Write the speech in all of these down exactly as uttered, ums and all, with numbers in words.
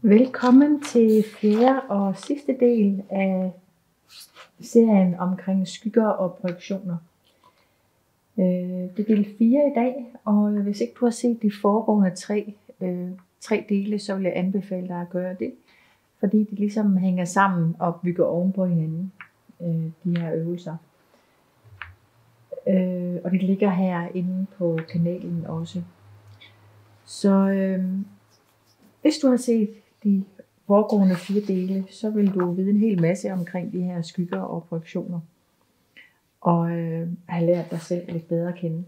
Velkommen til fjerde og sidste del af serien omkring skygger og projektioner. Det er del fire i dag, og hvis ikke du har set de foregående tre, øh, tre dele, så vil jeg anbefale dig at gøre det. Fordi de ligesom hænger sammen og bygger oven på hinanden, øh, de her øvelser. Øh, og de ligger her inde på kanalen også. Så øh, hvis du har set de foregående fire dele, så vil du vide en hel masse omkring de her skygger og projektioner. Og øh, have lært dig selv lidt bedre at kende.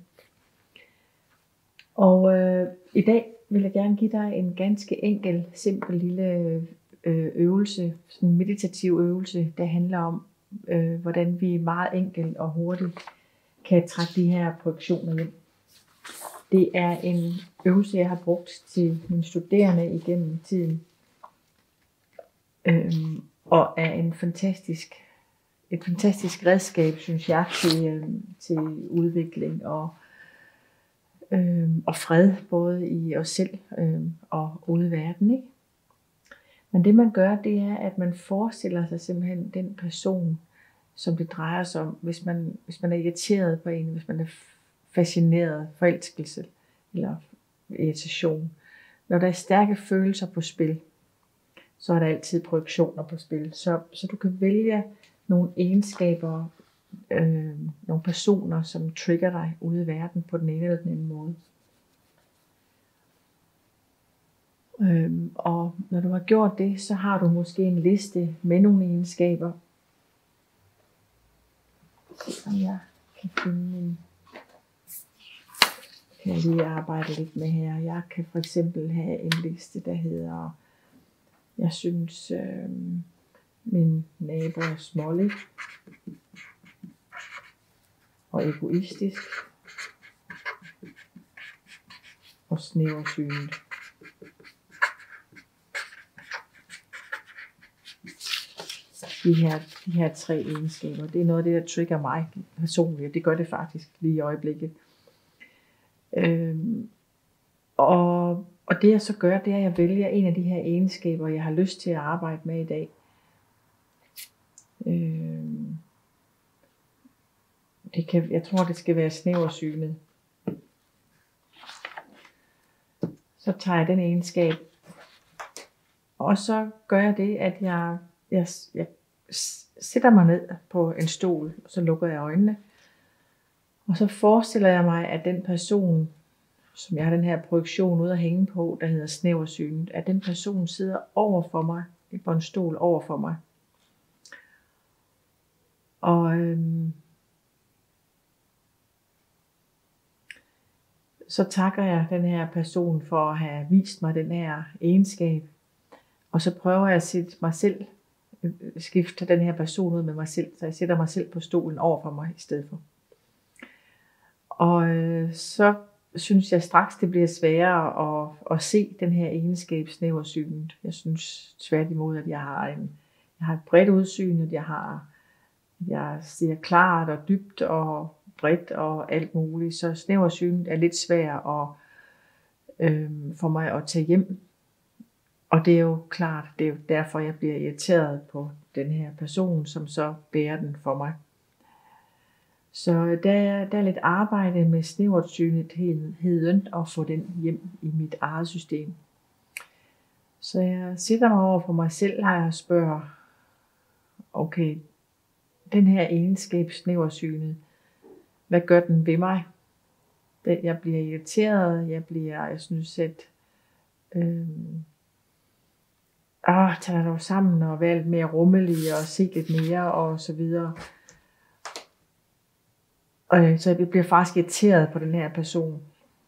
Og øh, i dag vil jeg gerne give dig en ganske enkel, simpel lille øh, øvelse, sådan en meditativ øvelse, der handler om, øh, hvordan vi meget enkelt og hurtigt kan trække de her projektioner hjem. Det er en øvelse, jeg har brugt til mine studerende igennem tiden, øhm, og er en fantastisk, et fantastisk redskab, synes jeg, til, øhm, til udvikling og, øhm, og fred, både i os selv øhm, og ude i verden, ikke? Men det man gør, det er, at man forestiller sig simpelthen den person, som det drejer sig om, hvis man, hvis man er irriteret på en, hvis man er fascineret, forelskelse eller irritation. Når der er stærke følelser på spil, så er der altid projektioner på spil. Så, så du kan vælge nogle egenskaber, øh, nogle personer, som trigger dig ude i verden på den ene eller den anden måde. Øhm, og når du har gjort det, så har du måske en liste med nogle egenskaber. Så jeg kan finde min... Kan jeg lige arbejde lidt med her. Jeg kan for eksempel have en liste, der hedder, jeg synes, øh, min nabo er smålig og egoistisk og snæversynet. De her, de her tre egenskaber, det er noget af det, der trigger mig personligt. Det gør det faktisk lige i øjeblikket. Øhm, og, og det jeg så gør, det er, at jeg vælger en af de her egenskaber, jeg har lyst til at arbejde med i dag. Øhm, det kan, jeg tror, det skal være snæversynet. Så tager jeg den egenskab, og så gør jeg det, at jeg, jeg, jeg sætter mig ned på en stol, og så lukker jeg øjnene. Og så forestiller jeg mig, at den person, som jeg har den her projektion ude at hænge på, der hedder snæversynet, at den person sidder over for mig, på en stol over for mig. Og øhm, så takker jeg den her person for at have vist mig den her egenskab. Og så prøver jeg at sætte mig selv, skifte den her person ud med mig selv, så jeg sætter mig selv på stolen over for mig i stedet for. Og øh, så synes jeg straks, det bliver sværere at, at se den her egenskab snæversynet. Jeg synes tværtimod, at jeg har, en, jeg har et bredt udsyn, at jeg, har, jeg ser klart og dybt og bredt og alt muligt. Så snæversynet er lidt svært at, øh, for mig at tage hjem. Og det er jo klart, det er jo derfor, jeg bliver irriteret på den her person, som så bærer den for mig. Så der, der er lidt arbejde med snæversynetheden og få den hjem i mit eget system. Så jeg sætter mig over for mig selv her og spørger, okay, den her egenskab snæversynet, hvad gør den ved mig? Jeg bliver irriteret, jeg bliver, jeg synes, at øh, ah, tager dog sammen og være lidt mere rummelig og se lidt mere og så videre. Og så jeg bliver faktisk irriteret på den her person.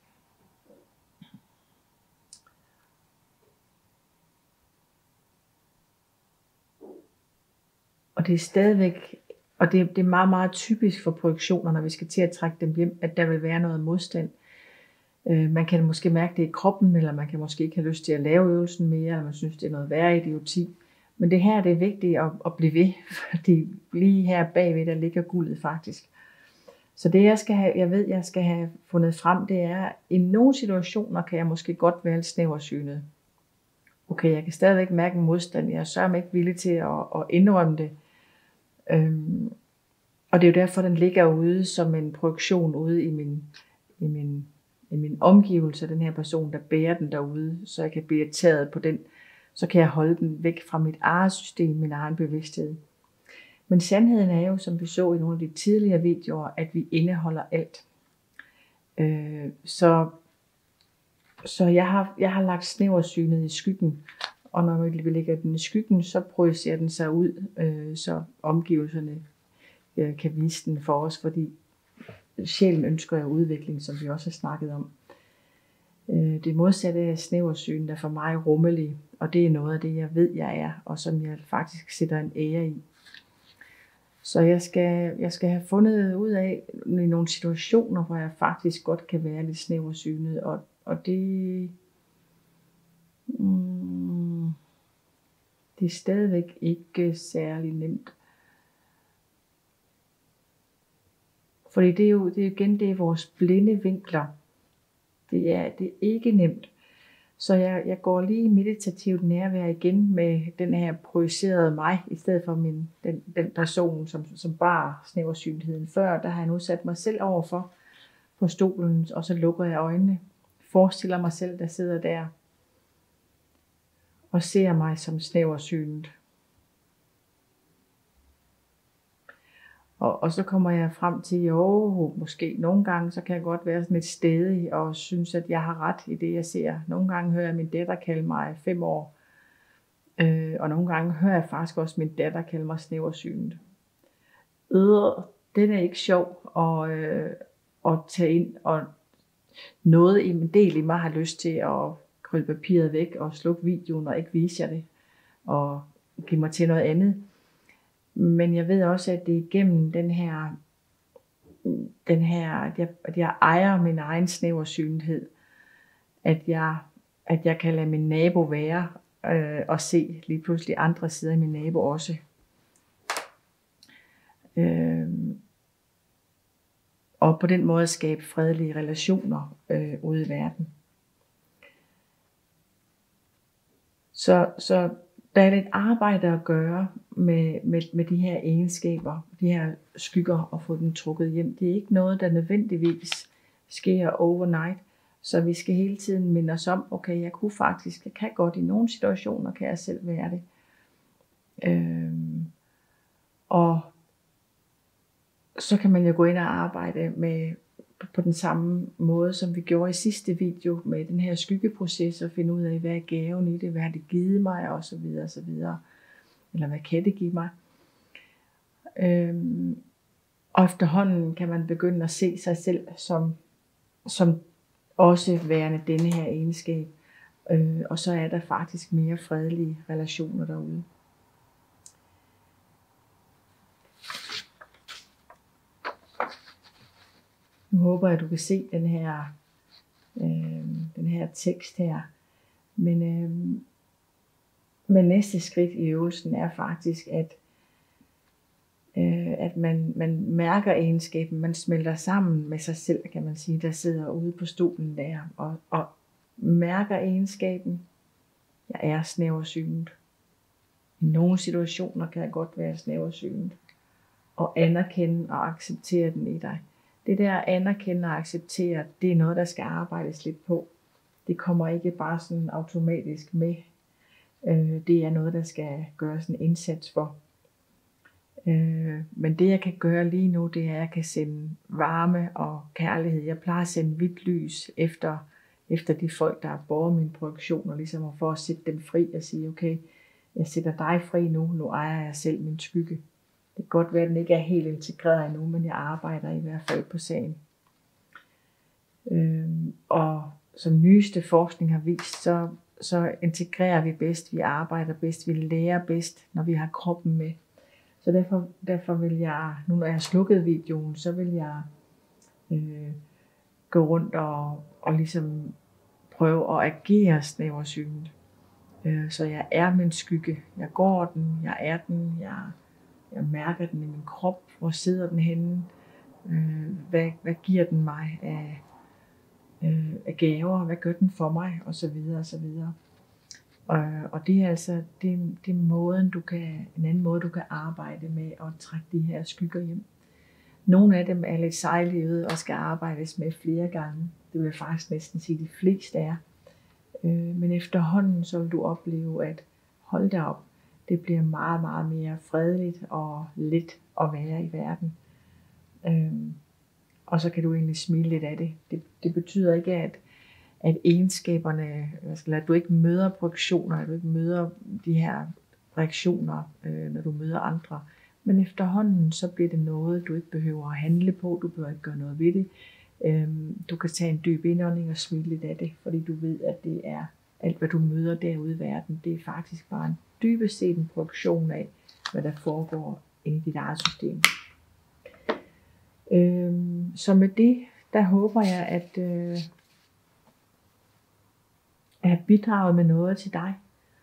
Og det er stadigvæk, og det, det er meget, meget typisk for projektioner, når vi skal til at trække dem hjem, at der vil være noget modstand. Øh, man kan måske mærke det i kroppen, eller man kan måske ikke have lyst til at lave øvelsen mere, eller man synes, det er noget værre idioti. Men det her det er vigtigt at, at blive ved, fordi lige her bagved, der ligger guldet faktisk. Så det jeg skal have, jeg ved, jeg skal have fundet frem, det er, at i nogle situationer kan jeg måske godt være lidt snæversynet. okay, jeg kan stadigvæk mærke en modstand, jeg er sørme ikke villig til at, at indrømme det. Øhm, og det er jo derfor, den ligger ude som en projektion ude i min, i min, i min omgivelse, den her person, der bærer den derude, så jeg kan blive irriteret på den, så kan jeg holde den væk fra mit eget system, min egen bevidsthed. Men sandheden er jo, som vi så i nogle af de tidligere videoer, at vi indeholder alt. Øh, så så jeg, har, jeg har lagt snæversynet i skyggen, og når vi lægger den i skyggen, så projicerer den sig ud, øh, så omgivelserne øh, kan vise den for os, fordi sjælen ønsker jo udvikling, som vi også har snakket om. Øh, det modsatte af snæversynet er for mig rummelig, og det er noget af det, jeg ved, jeg er, og som jeg faktisk sætter en ære i. Så jeg skal, jeg skal have fundet ud af i nogle situationer, hvor jeg faktisk godt kan være lidt snæversynet, og, og det, mm, det er stadigvæk ikke særlig nemt. Fordi det er jo det er igen det er vores blinde vinkler. Det er, det er ikke nemt. Så jeg, jeg går lige meditativt nærvær igen med den her projicerede mig, i stedet for min, den, den person, som, som bare snæversynligheden før. Der har jeg nu sat mig selv overfor på stolen, og så lukker jeg øjnene. Forestiller mig selv, der sidder der og ser mig som snæversynet. Og, og så kommer jeg frem til, jo, måske nogle gange, så kan jeg godt være sådan lidt stædig og synes, at jeg har ret i det, jeg ser. Nogle gange hører jeg min datter kalde mig fem år, øh, og nogle gange hører jeg faktisk også min datter kalde mig snæversynet. Øh, den er ikke sjov at, øh, at tage ind, og noget i en del i mig har lyst til at krølle papiret væk og slukke videoen og ikke vise jer det, og give mig til noget andet. Men jeg ved også, at det er igennem den her, den her at, jeg, at jeg ejer min egen snæversynlighed, at jeg, at jeg kan lade min nabo være, øh, og se lige pludselig andre sider af min nabo også. Øh, og på den måde skabe fredelige relationer øh, ude i verden. Så, så der er lidt arbejde at gøre med, med, med de her egenskaber, de her skygger, og få dem trukket hjem. Det er ikke noget, der nødvendigvis sker overnight, så vi skal hele tiden minde os om, okay, jeg kunne faktisk, jeg kan godt i nogle situationer, kan jeg selv være det. Øhm, og så kan man jo gå ind og arbejde med på den samme måde, som vi gjorde i sidste video med den her skyggeproces, og finde ud af, hvad er gaven i det, hvad har det givet mig, og så videre, og så videre. Eller hvad kan det give mig? Øhm, og efterhånden kan man begynde at se sig selv som, som også værende denne her egenskab. Øh, og så er der faktisk mere fredelige relationer derude. Nu håber jeg, at du kan se den her, øh, den her tekst her. Men, øh, men næste skridt i øvelsen er faktisk, at, øh, at man, man mærker egenskaben. Man smelter sammen med sig selv, kan man sige, der sidder ude på stolen der. Og, og mærker egenskaben. Jeg er snæversynet. I nogle situationer kan jeg godt være snæversynet. Og anerkende og acceptere den i dig. Det der at anerkende og acceptere, det er noget, der skal arbejdes lidt på. Det kommer ikke bare sådan automatisk med. Det er noget, der skal gøres en indsats for. Men det jeg kan gøre lige nu, det er, at jeg kan sende varme og kærlighed. Jeg plejer at sende hvidt lys efter, efter de folk, der har båret mine projektioner, ligesom for at sætte dem fri og sige, okay, jeg sætter dig fri nu, nu ejer jeg selv min skygge. Det kan godt være, at den ikke er helt integreret endnu, men jeg arbejder i hvert fald på sagen. Øhm, og som nyeste forskning har vist, så, så integrerer vi bedst, vi arbejder bedst, vi lærer bedst, når vi har kroppen med. Så derfor, derfor vil jeg, nu når jeg har slukket videoen, så vil jeg øh, gå rundt og, og ligesom prøve at agere snæversynet. Øh, så jeg er min skygge. Jeg går den, jeg er den, jeg Jeg mærker den i min krop. Hvor sidder den henne? Øh, hvad, hvad giver den mig af, øh, af gaver? Hvad gør den for mig? Og så videre, og så videre. Og, og det er altså det, det er måden, du kan, en anden måde, du kan arbejde med at trække de her skygger hjem. Nogle af dem er lidt sejlivede og skal arbejdes med flere gange. Det vil jeg faktisk næsten sige, de fleste er. Men efterhånden så vil du opleve, at hold da op, det bliver meget, meget mere fredeligt og let at være i verden. Og så kan du egentlig smile lidt af det. Det, det betyder ikke, at, at egenskaberne, at du ikke møder projektioner, at du ikke møder de her reaktioner, når du møder andre. Men efterhånden så bliver det noget, du ikke behøver at handle på, du behøver ikke gøre noget ved det. Du kan tage en dyb indånding og smile lidt af det, fordi du ved, at det er alt, hvad du møder derude i verden. Det er faktisk bare en dybest set en produktion af, hvad der foregår inde i dit eget system. Så med det, der håber jeg, at jeg har bidraget med noget til dig,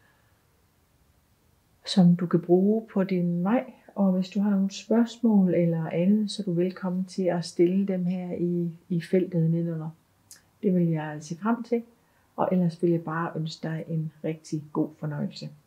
som du kan bruge på din vej. Og hvis du har nogle spørgsmål eller andet, så er du velkommen til at stille dem her i, i feltet nedenunder. Det vil jeg se frem til, og ellers vil jeg bare ønske dig en rigtig god fornøjelse.